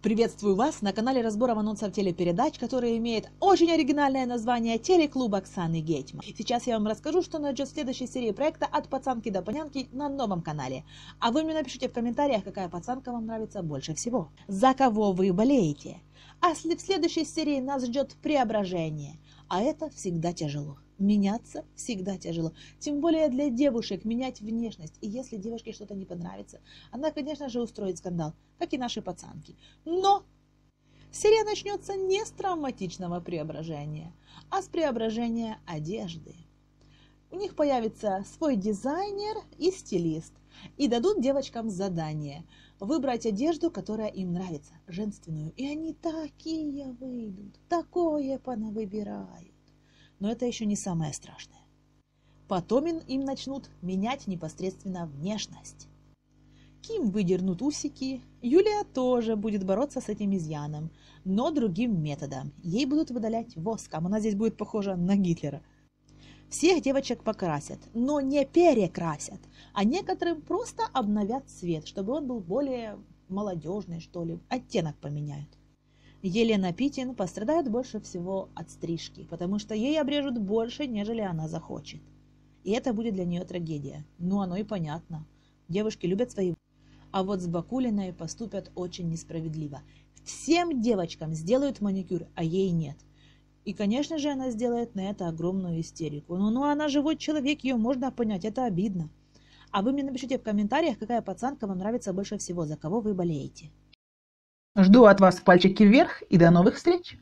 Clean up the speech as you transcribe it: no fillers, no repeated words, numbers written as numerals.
Приветствую вас на канале разбора анонсов телепередач, который имеет очень оригинальное название «Телеклуб Оксаны Гетьман». Сейчас я вам расскажу, что нас ждет в следующей серии проекта «От пацанки до панянки» на новом канале. А вы мне напишите в комментариях, какая пацанка вам нравится больше всего. За кого вы болеете? А в следующей серии нас ждет преображение. А это всегда тяжело. Меняться всегда тяжело. Тем более для девушек менять внешность. И если девушке что-то не понравится, она, конечно же, устроит скандал, как и наши пацанки. Но серия начнется не с травматичного преображения, а с преображения одежды. У них появится свой дизайнер и стилист. И дадут девочкам задание выбрать одежду, которая им нравится, женственную. И они такие выйдут, такое понавыбирают. Но это еще не самое страшное. Потом им начнут менять непосредственно внешность. Ким выдернут усики, Юлия тоже будет бороться с этим изъяном, но другим методом. Ей будут выдалять воском, она здесь будет похожа на Гитлера. Всех девочек покрасят, но не перекрасят, а некоторым просто обновят цвет, чтобы он был более молодежный, что ли, оттенок поменяют. Елена Питин пострадает больше всего от стрижки, потому что ей обрежут больше, нежели она захочет. И это будет для нее трагедия. Ну, оно и понятно. Девушки любят свои... А вот с Бакулиной поступят очень несправедливо. Всем девочкам сделают маникюр, а ей нет. И, конечно же, она сделает на это огромную истерику. Ну, она живой человек, ее можно понять, это обидно. А вы мне напишите в комментариях, какая пацанка вам нравится больше всего, за кого вы болеете. Жду от вас пальчики вверх и до новых встреч!